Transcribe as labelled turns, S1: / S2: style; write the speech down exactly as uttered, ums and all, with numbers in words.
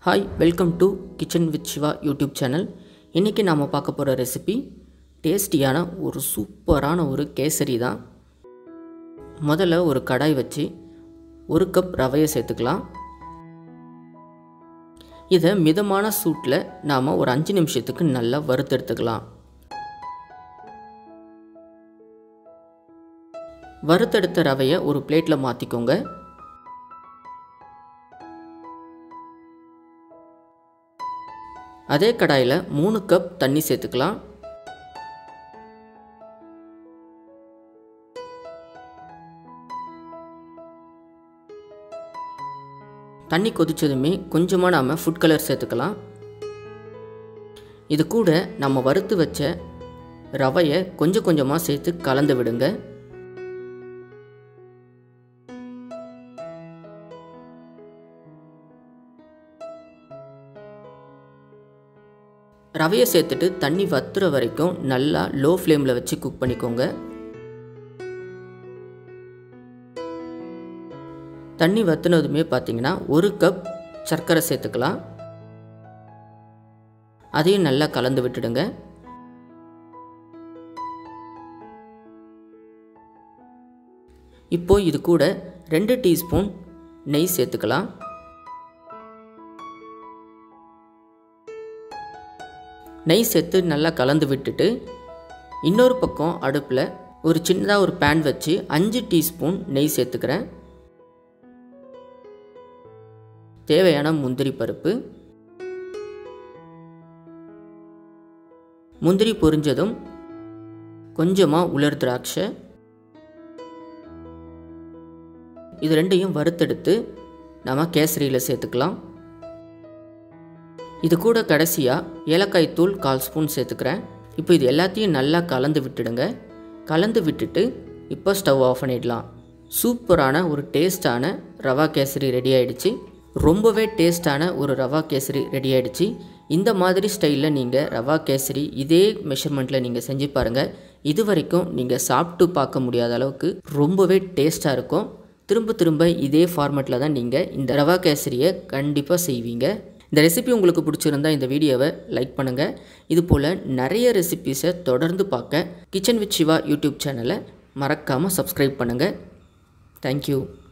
S1: Hi, welcome to Kitchen with Shiva YouTube channel. இன்னைக்கு நாம பார்க்க போற ரெசிபி டேஸ்டியான ஒரு சூப்பரான ஒரு கேசரி தான். முதல்ல ஒரு கடாய் வச்சு ஒரு கப் ரவையை சேர்த்துக்கலாம். இதை மிதமான சூட்ல நாம ஒரு அஞ்சு நிமிஷத்துக்கு நல்லா வறுத்தெடுத்துக்கலாம். வறுத்தெடுத்த ரவையை ஒரு பிளேட்ல மாத்திக்கோங்க. அதே கடாயில மூணு கப் தண்ணி சேர்த்துக்கலாம். தண்ணி கொதிச்சதுமே கொஞ்சமா நாம ஃபுட் கலர் சேர்த்துக்கலாம். இது கூட நம்ம வறுத்து வச்ச ரவையை கொஞ்சம் கொஞ்சமா சேர்த்து கலந்து விடுங்க. ரவையை சேர்த்துட்டு தண்ணி வத்துற வரைக்கும் நல்லா லோ ஃப்ளேமில் வச்சு குக் பண்ணிக்கோங்க. தண்ணி வத்துனதுமே பார்த்தீங்கன்னா ஒரு கப் சர்க்கரை சேர்த்துக்கலாம். அதையும் நல்லா கலந்து விட்டுடுங்க. இப்போ இது கூட ரெண்டு டீஸ்பூன் நெய் சேர்த்துக்கலாம். நெய் சேர்த்து நல்லா கலந்து விட்டுட்டு இன்னொரு பக்கம் அடுப்பில் ஒரு சின்னதாக ஒரு பேன் வச்சு அஞ்சு டீஸ்பூன் நெய் சேர்த்துக்கிறேன். தேவையான முந்திரி பருப்பு, முந்திரி பொரிஞ்சதும் கொஞ்சமாக உலர் திராட்சை, இது ரெண்டையும் வறுத்தெடுத்து நம்ம கேசரியில் சேர்த்துக்கலாம். இது கூட கடைசியாக ஏலக்காய் தூள் கால் ஸ்பூன் சேர்த்துக்கிறேன். இப்போ இது எல்லாத்தையும் நல்லா கலந்து விட்டுடுங்க. கலந்து விட்டுட்டு இப்போ ஸ்டவ் ஆஃப் பண்ணிடலாம். சூப்பரான ஒரு டேஸ்டான ரவா கேசரி ரெடி ஆகிடுச்சு. ரொம்பவே டேஸ்டான ஒரு ரவா கேசரி ரெடி ஆகிடுச்சு. இந்த மாதிரி ஸ்டைலில் நீங்கள் ரவா கேசரி இதே மெஷர்மெண்ட்டில் நீங்கள் செஞ்சு பாருங்கள். இது வரைக்கும் நீங்கள் சாப்பிட்டு பார்க்க முடியாத அளவுக்கு ரொம்பவே டேஸ்ட்டாக இருக்கும். திரும்ப திரும்ப இதே ஃபார்மேட்டில் தான் நீங்கள் இந்த ரவா கேசரியை கண்டிப்பாக செய்வீங்க. இந்த ரெசிபி உங்களுக்கு பிடிச்சிருந்தா இந்த வீடியோவை லைக் பண்ணுங்கள். இது போல் நிறைய ரெசிபீஸை தொடர்ந்து பார்க்க கிச்சன் வித் சிவா யூடியூப் சேனலை மறக்காமல் சப்ஸ்கிரைப் பண்ணுங்கள். தேங்க்யூ.